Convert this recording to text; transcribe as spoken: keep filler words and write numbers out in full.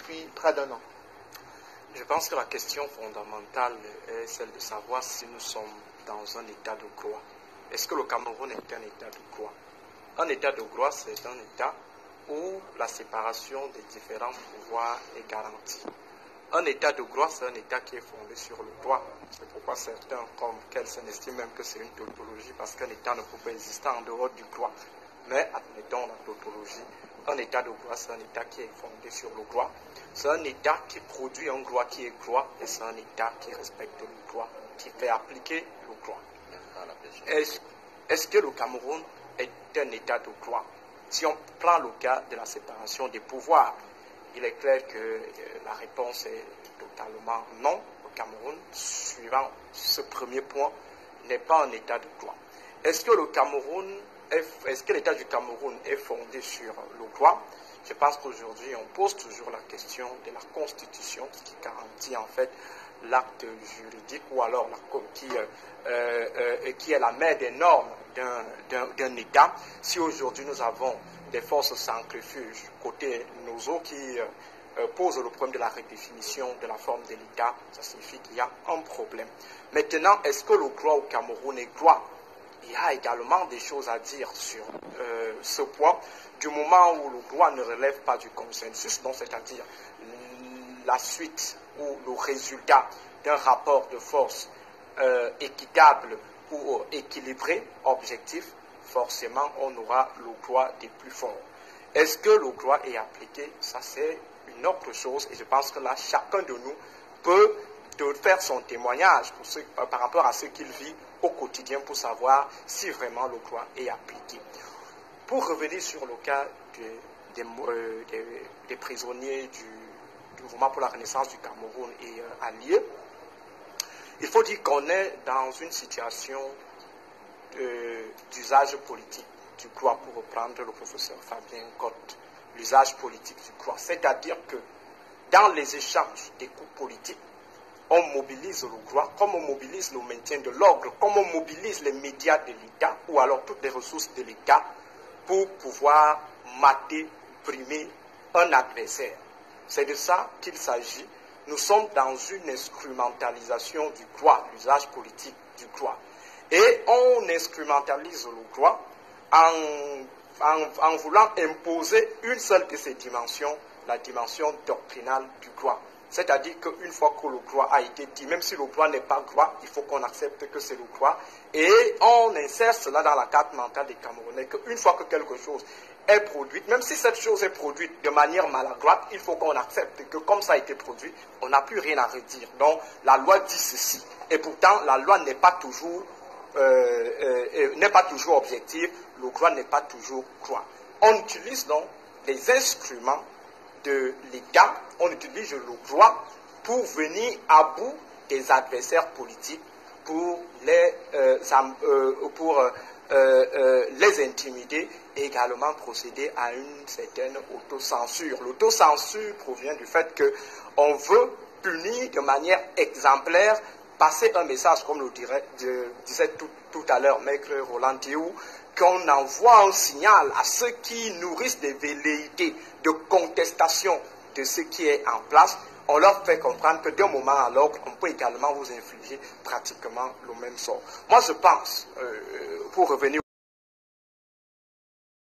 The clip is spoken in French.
depuis près d'un an. Je pense que la question fondamentale est celle de savoir si nous sommes dans un état de droit. Est-ce que le Cameroun est un état de droit? Un état de droit, c'est un état où la séparation des différents pouvoirs est garantie. Un état de droit, c'est un état qui est fondé sur le droit. C'est pourquoi certains, comme Kelsen, estiment même que c'est une tautologie, parce qu'un état ne peut pas exister en dehors du droit. Mais admettons la tautologie, un état de droit, c'est un état qui est fondé sur le droit. C'est un état qui produit un droit qui est droit, et c'est un état qui respecte le droit, qui fait appliquer le droit. Est-ce, est-ce que le Cameroun est un état de droit? Si on prend le cas de la séparation des pouvoirs, il est clair que euh, la réponse est totalement non. Le Cameroun, suivant ce premier point, n'est pas un état de droit. Est-ce que le Cameroun est, est-ce que l'état du Cameroun est fondé sur le droit? Je pense qu'aujourd'hui, on pose toujours la question de la Constitution, qui garantit en fait l'acte juridique, ou alors la, qui, euh, euh, qui est la mère des normes d'un, d'un, d'un État. Si aujourd'hui nous avons des forces centrifuges côté Nozo qui euh, posent le problème de la redéfinition de la forme de l'État, ça signifie qu'il y a un problème. Maintenant, est-ce que le droit au Cameroun est droit? Il y a également des choses à dire sur euh, ce point, du moment où le droit ne relève pas du consensus, donc c'est-à-dire la suite ou le résultat d'un rapport de force euh, équitable ou euh, équilibré, objectif, forcément on aura le droit des plus forts. Est-ce que le droit est appliqué? Ça c'est une autre chose, et je pense que là chacun de nous peut de faire son témoignage pour ce, par rapport à ce qu'il vit au quotidien pour savoir si vraiment le droit est appliqué. Pour revenir sur le cas de, de, euh, des, des prisonniers du, du mouvement pour la renaissance du Cameroun et euh, alliés, il faut dire qu'on est dans une situation euh, d'usage politique du droit, pour reprendre le professeur Fabien Cotte, l'usage politique du droit, c'est-à-dire que dans les échanges des coups politiques, on mobilise le droit, comme on mobilise le maintien de l'ordre, comme on mobilise les médias de l'État, ou alors toutes les ressources de l'État, pour pouvoir mater, brimer un adversaire. C'est de ça qu'il s'agit. Nous sommes dans une instrumentalisation du droit, l'usage politique du droit. Et on instrumentalise le droit en, en, en voulant imposer une seule de ces dimensions, la dimension doctrinale du droit. C'est-à-dire qu'une fois que le droit a été dit, même si le droit n'est pas droit, il faut qu'on accepte que c'est le droit. Et on insère cela dans la carte mentale des Camerounais, qu'une fois que quelque chose est produite, même si cette chose est produite de manière maladroite, il faut qu'on accepte que comme ça a été produit, on n'a plus rien à redire. Donc la loi dit ceci. Et pourtant, la loi n'est pas toujours, euh, euh, n'est pas toujours objective, le droit n'est pas toujours droit. On utilise donc des instruments de l'État, on utilise le droit pour venir à bout des adversaires politiques, pour les, euh, euh, pour, euh, euh, les intimider et également procéder à une certaine autocensure. L'autocensure provient du fait qu'on veut punir de manière exemplaire, passer un message, comme le dirait, je disais tout, tout à l'heure Maître Roland Théou, qu'on envoie un signal à ceux qui nourrissent des velléités de contestation de ce qui est en place. On leur fait comprendre que d'un moment à l'autre, on peut également vous infliger pratiquement le même sort. Moi, je pense, euh, pour revenir